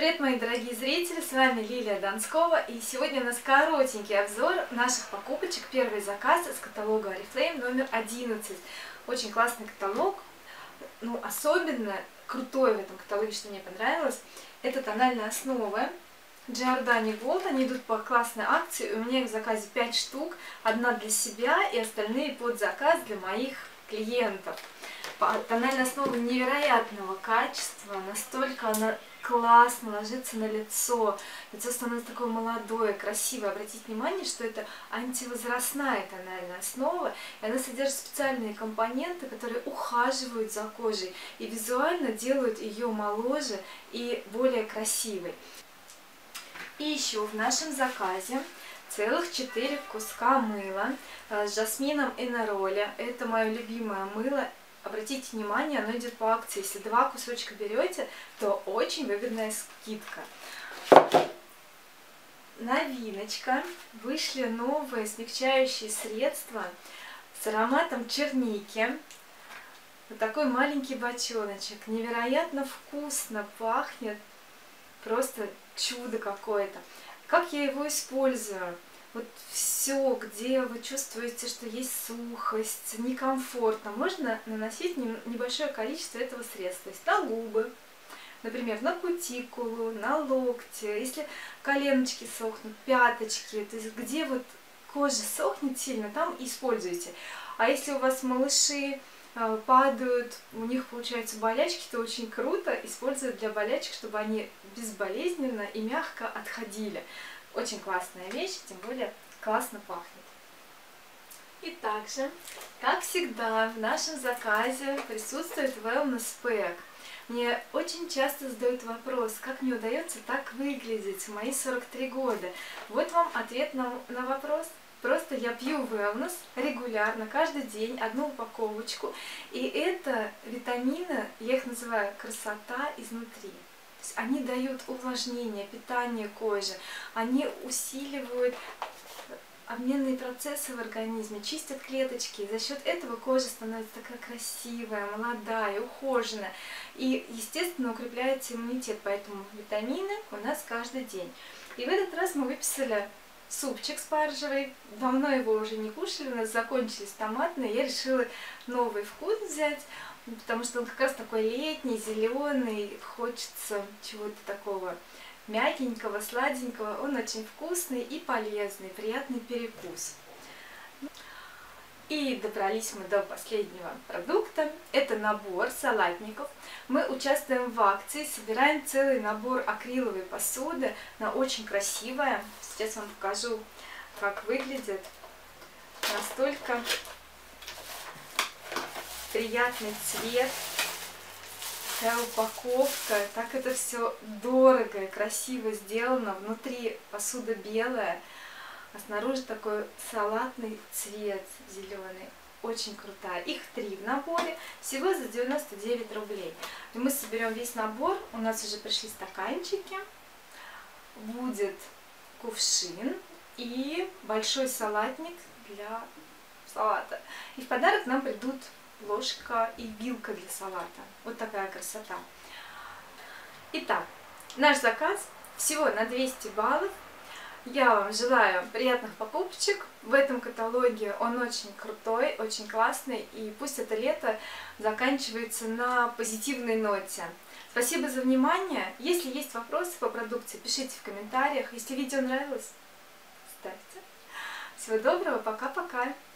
Привет, мои дорогие зрители, с вами Лилия Донскова, и сегодня у нас коротенький обзор наших покупочек, первый заказ из каталога Oriflame номер 11. Очень классный каталог, особенно крутой в этом каталоге, что мне понравилось, это тональная основа Giordani Gold, они идут по классной акции, у меня их в заказе 5 штук, одна для себя и остальные под заказ для моих клиентов. Тональная основа невероятного качества, настолько она классно ложится на лицо, лицо становится такое молодое, красивое. Обратите внимание, что это антивозрастная тональная основа, и она содержит специальные компоненты, которые ухаживают за кожей и визуально делают ее моложе и более красивой. И еще в нашем заказе целых 4 куска мыла с жасмином и нероли. Это мое любимое мыло. Обратите внимание, оно идет по акции. Если 2 кусочка берете, то очень выгодная скидка. Новиночка. Вышли новые смягчающие средства с ароматом черники. Вот такой маленький бочоночек. Невероятно вкусно пахнет. Просто чудо какое-то. Как я его использую? Вот все, где вы чувствуете, что есть сухость, некомфортно, можно наносить небольшое количество этого средства. То есть на губы, например, на кутикулу, на локти, если коленочки сохнут, пяточки, то есть где вот кожа сохнет сильно, там используйте. А если у вас малыши падают, у них получаются болячки, то очень круто использовать для болячек, чтобы они безболезненно и мягко отходили. Очень классная вещь, тем более классно пахнет. И также, как всегда, в нашем заказе присутствует Wellness Pack. Мне очень часто задают вопрос, как мне удается так выглядеть в мои 43 года. Вот вам ответ на вопрос. Просто я пью Wellness регулярно, каждый день, одну упаковочку. И это витамины, я их называю красота изнутри. Они дают увлажнение, питание кожи, они усиливают обменные процессы в организме, чистят клеточки. И за счет этого кожа становится такая красивая, молодая, ухоженная. И, естественно, укрепляется иммунитет, поэтому витамины у нас каждый день. И в этот раз мы выписали супчик спаржевый. Давно его уже не кушали, у нас закончились томатные. Я решила новый вкус взять, потому что он как раз такой летний, зеленый, хочется чего-то такого мягенького, сладенького. Он очень вкусный и полезный, приятный перекус. И добрались мы до последнего продукта. Это набор салатников. Мы участвуем в акции, собираем целый набор акриловой посуды. Она очень красивая. Сейчас вам покажу, как выглядит. Настолько приятный цвет, такая упаковка, так это все дорого и красиво сделано. Внутри посуда белая, а снаружи такой салатный цвет зеленый. Очень крутая. Их 3 в наборе, всего за 99 рублей. И мы соберем весь набор. У нас уже пришли стаканчики, будет кувшин и большой салатник для салата. И в подарок нам придут ложка и вилка для салата. Вот такая красота. Итак, наш заказ всего на 200 баллов. Я вам желаю приятных покупочек. В этом каталоге он очень крутой, очень классный. И пусть это лето заканчивается на позитивной ноте. Спасибо за внимание. Если есть вопросы по продукции, пишите в комментариях. Если видео нравилось, ставьте. Всего доброго, пока-пока.